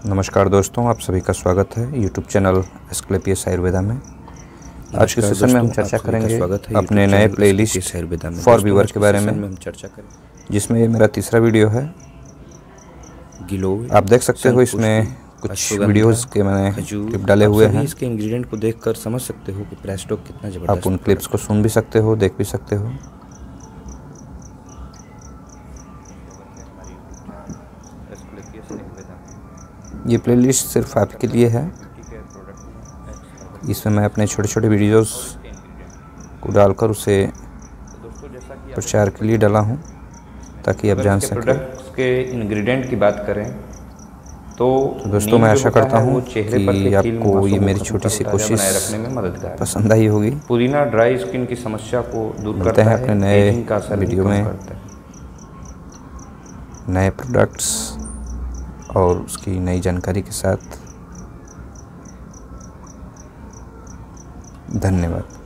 नमस्कार दोस्तों, आप सभी का स्वागत है यूट्यूब चैनल एस्क्लेपियस आयुर्वेदा में। आज के सेशन में हम चर्चा करेंगे अपने नए प्लेलिस्ट फॉर व्यूअर के बारे में, हम चर्चा करें जिसमें ये मेरा तीसरा वीडियो है। गिलोय। आप देख सकते हो इसमें कुछ वीडियोस के मैंने क्लिप डाले हुए हैं। इसके इंग्रेडिएंट को देखकर समझ सकते हो कि प्रेस्टोक कितना जबरदस्त। आप उन क्लिप्स को सुन भी सकते हो, देख भी सकते हो। ये प्लेलिस्ट सिर्फ आपके लिए है। इसमें मैं अपने छोटे छोटे वीडियोस को डालकर उसे प्रचार के लिए डाला हूँ, ताकि आप जान सकें। प्रोडक्ट्स के इंग्रेडिएंट की बात करें तो दोस्तों, मैं आशा करता हूँ कि आपको ये मेरी छोटी सी कोशिश रखने में मददगार पसंद आई होगी। पुदीना ड्राई स्किन की समस्या को दूर मिलते करता हैं है, अपने नए एजिंग का असर भी वीडियो कम में, करता है। नए प्रोडक्ट्स और उसकी नई जानकारी के साथ। धन्यवाद।